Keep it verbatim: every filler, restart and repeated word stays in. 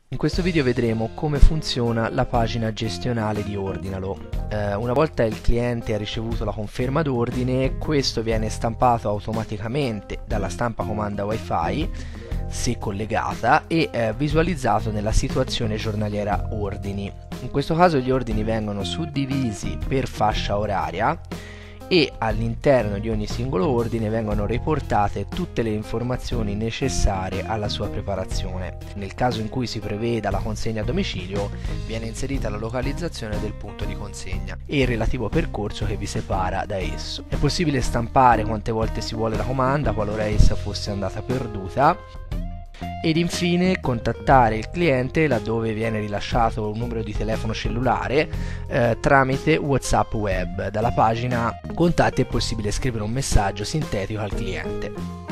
In questo video vedremo come funziona la pagina gestionale di Ordinalo. Eh, una volta il cliente ha ricevuto la conferma d'ordine, questo viene stampato automaticamente dalla stampa comanda Wi-Fi, se collegata, e eh, visualizzato nella situazione giornaliera ordini. In questo caso gli ordini vengono suddivisi per fascia oraria e all'interno di ogni singolo ordine vengono riportate tutte le informazioni necessarie alla sua preparazione. Nel caso in cui si preveda la consegna a domicilio, viene inserita la localizzazione del punto di consegna e il relativo percorso che vi separa da esso. È possibile stampare quante volte si vuole la comanda qualora essa fosse andata perduta, ed infine contattare il cliente laddove viene rilasciato un numero di telefono cellulare eh, tramite WhatsApp web. Dalla pagina contatti è possibile scrivere un messaggio sintetico al cliente.